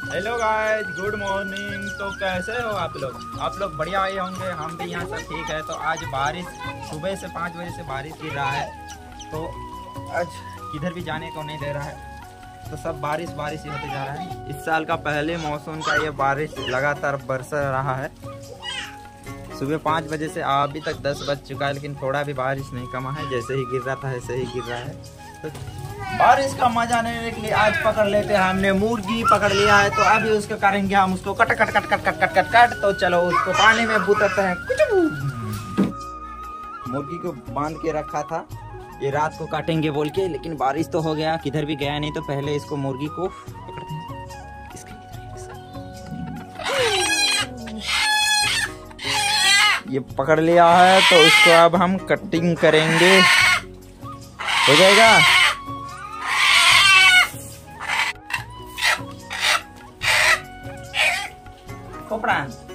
Hello guys, good morning. तो कैसे हो आप लोग बढ़िया आए होंगे। हम भी यहाँ सब ठीक है। तो आज बारिश सुबह से 5 बजे से बारिश गिर रहा है, तो आज किधर भी जाने को नहीं दे रहा है। तो सब बारिश ही होते जा रहा है। इस साल का पहले मौसम का ये बारिश लगातार बरस रहा है। सुबह 5 बजे से अभी तक 10 बज चुका है, लेकिन थोड़ा भी बारिश नहीं कमा है। जैसे ही गिर रहा था ऐसे ही गिर रहा है। तो बारिश का मजा लेने के लिए आज पकड़ लेते हैं। हमने मुर्गी पकड़ लिया है, तो अभी उसको करेंगे हम उसको cut cut cut cut cut cut cut cut. तो चलो उसको पानी में बुताते हैं। मुर्गी को बांध के रखा था, ये रात को काटेंगे बोल के, लेकिन बारिश तो हो गया, किधर भी गया नहीं। तो पहले इसको मुर्गी को पकड़ते हैं। ये पकड़ लिया है, तो इसको अब हम कटिंग करेंगे। हो जाएगा। खोपड़ा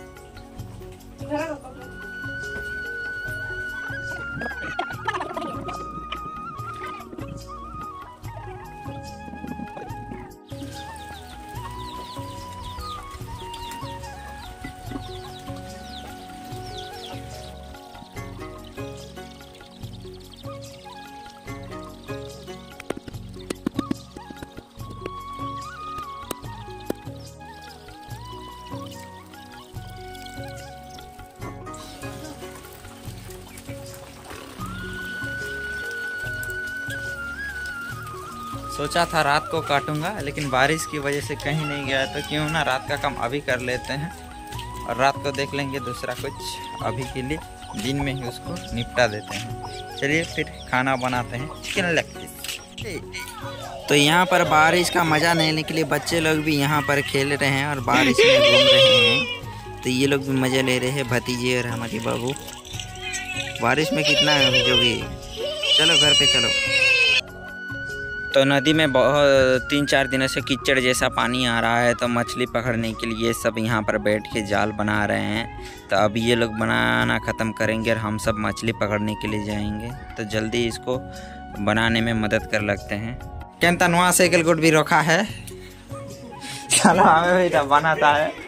सोचा था रात को काटूंगा, लेकिन बारिश की वजह से कहीं नहीं गया। तो क्यों ना रात का काम अभी कर लेते हैं, और रात को देख लेंगे दूसरा कुछ। अभी के लिए दिन में ही उसको निपटा देते हैं। चलिए फिर खाना बनाते हैं, चिकन लेग पीस। तो यहाँ पर बारिश का मज़ा लेने के लिए बच्चे लोग भी यहाँ पर खेल रहे हैं और बारिश में घूम रहे हैं। तो ये लोग भी मज़े ले रहे हैं, भतीजे और हमारी बाबू। बारिश में कितना है जो भी। चलो घर पे चलो। तो नदी में बहुत 3-4 दिनों से कीचड़ जैसा पानी आ रहा है, तो मछली पकड़ने के लिए सब यहाँ पर बैठ के जाल बना रहे हैं। तो अभी ये लोग बनाना ख़त्म करेंगे और हम सब मछली पकड़ने के लिए जाएंगे। तो जल्दी इसको बनाने में मदद कर लगते हैं। क्या तनवा साइकिल गुड भी रखा है, चलो हमें भी बनाता है।